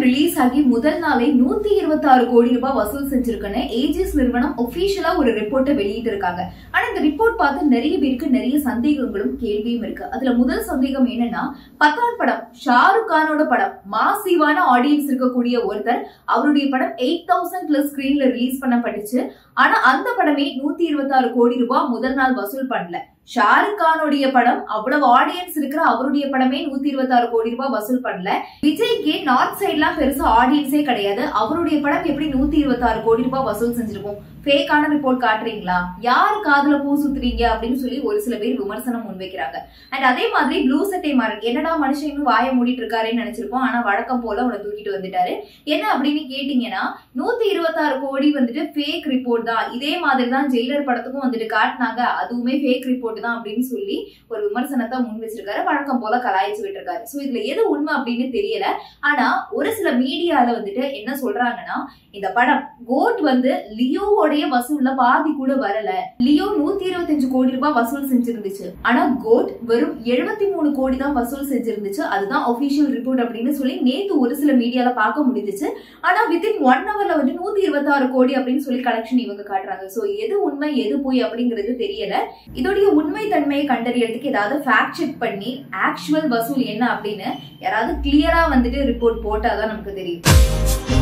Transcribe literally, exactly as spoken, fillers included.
Release ஆகி முதல் நாளே நூத்தி இருபத்தி ஆறு கோடி ரூபாய் வசூல் செஞ்சிருக்குன்னு ஏஜிஎஸ் நிறுவனம் ஒபிஷியலா ஒரு ரிப்போர்ட்டை வெளியிட்டு இருக்காங்க. ஆனா இந்த ரிப்போர்ட் பார்த்து நிறைய பேருக்கு நிறைய சந்தேகங்களும் கேள்வியும் இருக்கு. அதுல முதல் சந்தேகம் என்னன்னா, பத்தான் படம் ஷாருக் கானோட படம், மாசிவான ஆடியன்ஸ் இருக்கக்கூடிய ஒருத்தர், அவருடைய படம் எயிட் தௌசண்ட் பிளஸ் ஸ்கிரீன்ல ரிலீஸ் பண்ணப்பட்டுச்சு. ஆனா அந்த படமே நூத்தி இருபத்தி ஆறு கோடி ரூபாய் முதல் நாள் வசூல் பண்ணல. ஷாருக் கானுடைய படம் அவ்வளவு ஆடியன்ஸ் இருக்கிற அவருடைய படமே நூத்தி இருபத்தி ஆறு கோடி ரூபாய் வசூல் பண்ணல. விஜய்க்கு நார்த் சைட்லாம் பெருசா ஆடியன்ஸே கிடையாது. அவருடைய படம் எப்படி நூத்தி இருபத்தி ஆறு கோடி ரூபாய் வசூல் செஞ்சிருக்கும்? ஃபேக்கான ரிப்போர்ட் காட்டுறீங்களா? யாரு காதுல பூ சுத்துறீங்க அப்படின்னு சொல்லி ஒரு சில பேர் விமர்சனம் முன்வைக்கிறாங்க. அண்ட் அதே மாதிரி ப்ளூ சட்டை மாறன், என்னடா மனுஷன் இன்னும் வாய மூடிட்டு இருக்காருன்னு நினைச்சிருப்போம். ஆனா வழக்கம் போல உன தூக்கிட்டு வந்துட்டாரு. என்ன அப்படின்னு கேட்டீங்கன்னா, நூத்தி இருபத்தி ஆறு கோடி வந்துட்டு ஃபேக் ரிப்போர்ட் தான். இதே மாதிரி தான் ஜெயிலர் படத்துக்கும் வந்துட்டு காட்டினாங்க, அதுவுமே ஃபேக் ரிப்போர்ட் தான் அப்படின்னு சொல்லி ஒரு விமர்சனத்தை முன் வச்சிருக்காரு. வழக்கம் போல கலாய்ச்சி விட்டுருக்காரு. சோ இதுல எது உண்மை அப்படின்னு தெரியல. ஆனா ஒரு சில மீடியால வந்துட்டு என்ன சொல்றாங்கன்னா, இந்த படம் கோட் வந்து லியோவோடைய வசூல்ல பாதி கூட வரல. லியோ நூத்தி இருபத்தி அஞ்சு கோடி ரூபாய் வசூல் செஞ்சிருந்துச்சு. ஆனா கோட் வெறும் எழுபத்தி மூணு கோடி தான் வசூல் செஞ்சிருந்துச்சு. அதுதான் ஒபிஷியல் ரிப்போர்ட் அப்படின்னு சொல்லி நேத்து ஒரு சில மீடியால பார்க்க முடிஞ்சிச்சு. ஆனா வித்தின் ஒன் ஹவர்ல வந்து நூத்தி இருபத்தி ஆறு கோடி அப்படின்னு சொல்லி கலெக்ஷன் இவங்க காட்டுறாங்க. சோ எது உண்மை எது போய் அப்படிங்கிறது தெரியல. இதோடைய உண்மை தன்மையை கண்டறியறதுக்கு ஏதாவது ஃபேக்ட் செக் பண்ணி ஆக்சுவல் வசூல் என்ன அப்படின்னு யாராவது கிளியரா வந்துட்டு ரிப்போர்ட் போட்டாதான் நமக்கு தெரியும்.